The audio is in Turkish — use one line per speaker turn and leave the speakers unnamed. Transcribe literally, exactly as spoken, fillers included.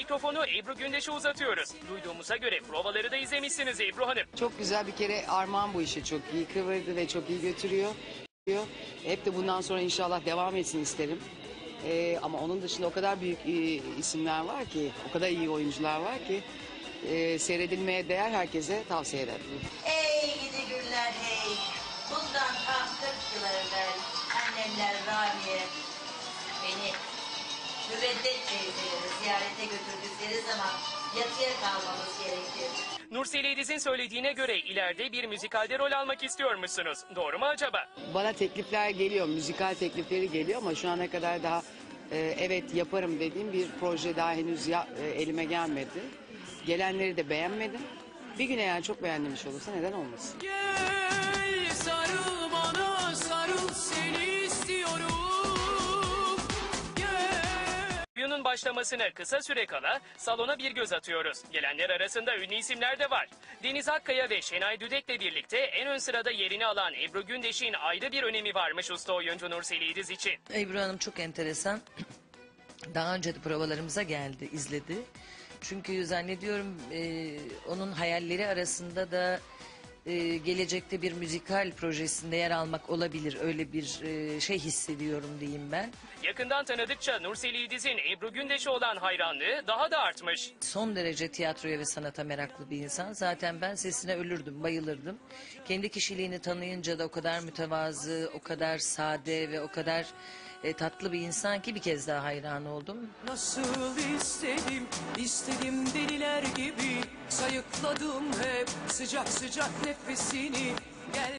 mikrofonu Ebru Gündeş'e uzatıyoruz. Duyduğumuza göre provaları da izlemişsiniz Ebru Hanım.
Çok güzel bir kere Armağan bu işi çok iyi kıvırdı ve çok iyi götürüyor. Hep de bundan sonra inşallah devam etsin isterim. Ee, ama onun dışında o kadar büyük e, isimler var ki, o kadar iyi oyuncular var ki e, seyredilmeye değer, herkese tavsiye ederim.
Ey gidi günler hey. Bundan tam kırk yıl evvel annemler Ramiye beni müveddet teyzeleri ziyarete götürdükleri zaman yatıya kalmamız gerekti.
Nursel İdiz'in söylediğine göre ileride bir müzikalde rol almak istiyormuşsunuz. Doğru mu acaba?
Bana teklifler geliyor, müzikal teklifleri geliyor ama şu ana kadar daha e, evet yaparım dediğim bir proje daha henüz ya, e, elime gelmedi. Gelenleri de beğenmedim. Bir gün eğer çok beğendiğim iş olursa neden olmasın?
Gel sarıl bana, sarıl seni istiyorum.
Oyunun başlamasına kısa süre kala salona bir göz atıyoruz. Gelenler arasında ünlü isimler de var. Deniz Akkaya ve Şenay Düdek'le birlikte en ön sırada yerini alan Ebru Gündeş'in ayrı bir önemi varmış usta oyuncu Nursel İdiz için.
Ebru Hanım çok enteresan. Daha önce de provalarımıza geldi, izledi. Çünkü zannediyorum e, onun hayalleri arasında da e, gelecekte bir müzikal projesinde yer almak olabilir. Öyle bir e, şey hissediyorum diyeyim ben.
Yakından tanıdıkça Nursel İdiz'in Ebru Gündeş'e olan hayranlığı daha da artmış.
Son derece tiyatroya ve sanata meraklı bir insan. Zaten ben sesine ölürdüm, bayılırdım. Kendi kişiliğini tanıyınca da o kadar mütevazı, o kadar sade ve o kadar e, tatlı bir insan ki bir kez daha hayran oldum.
Nasıl istedim, istedim deliler gibi. Sayıkladım hep sıcak sıcak nefesini. Gel